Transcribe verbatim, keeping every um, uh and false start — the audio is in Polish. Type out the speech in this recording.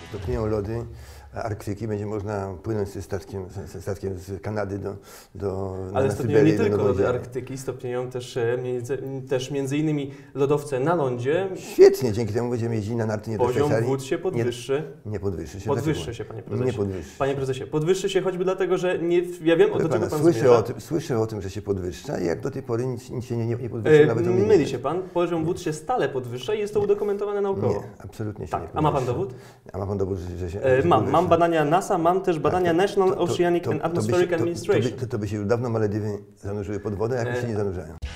stopnieją lody Arktyki, będzie można płynąć ze statkiem, ze statkiem z Kanady do, do Ale na stopnieją nie Syberię, do tylko lody Nowoziemi. Arktyki, stopnieją też, e, między, też między innymi lodowce na lądzie. Świetnie, dzięki temu będziemy jeździć na narty nie do Poziom Szwajcarii. wód się podwyższy. Nie, nie podwyższy się. Podwyższy dlaczego? się, panie prezesie. Nie podwyższy. Panie prezesie, podwyższy się choćby dlatego, że nie, ja wiem, o do czego pan słyszę, zmierza. o tym, słyszę o tym, że się podwyższa i jak do tej pory nic, nic się nie, nie podwyższa. E, nawet o mnie nie myli wiem. się pan, poziom wód się stale podwyższa i jest to udokumentowane naukowo. Nie, absolutnie się Tak. nie A ma pan podwyższa. dowód? A ma pan dowód, że że się E, że mam, podwyższa? mam badania NASA, mam też badania Tak, to- National to- to- Oceanic to- and to by się- Atmospheric to- to by- Administration. To, to by się już dawno Malediwy zanurzyły pod wodę, jak E, się nie zanurzają.